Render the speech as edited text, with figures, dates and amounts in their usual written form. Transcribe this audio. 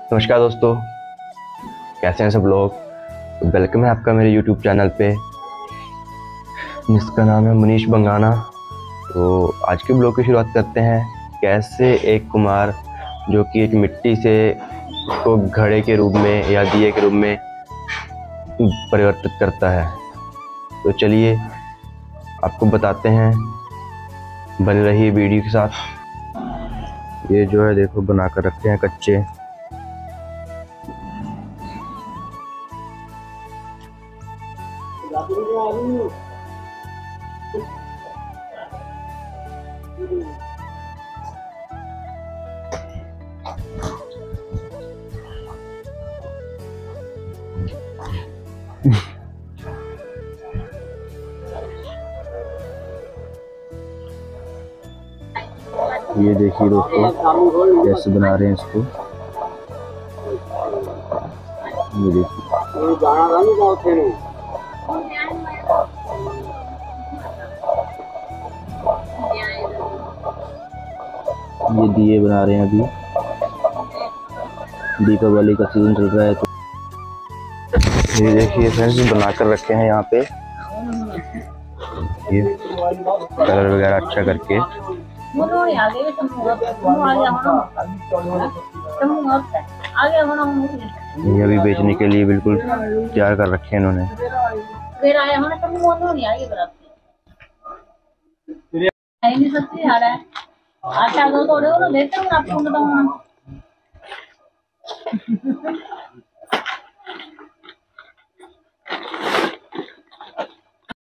नमस्कार दोस्तों, कैसे हैं सब लोग। तो वेलकम है आपका मेरे YouTube चैनल पे, जिसका नाम है मनीष बंगाना। तो आज के ब्लॉग की शुरुआत करते हैं। कैसे एक कुम्हार जो कि एक मिट्टी से उसको घड़े के रूप में या दिए के रूप में परिवर्तित करता है। तो चलिए आपको बताते हैं, बने रहिए वीडियो के साथ। ये जो है देखो बना कर रखे हैं कच्चे। ये देखिए दोस्तों कैसे बना रहे हैं इसको। ये देखिए ये दिए बना रहे हैं। अभी दीपावली का सीजन चल रहा है, तो ये देखिए फ्रेंड्स बना कर रखे हैं यहाँ पे। ये कलर वगैरह अच्छा करके ये अभी बेचने के लिए बिल्कुल तैयार कर रखे हैं इन्होंने।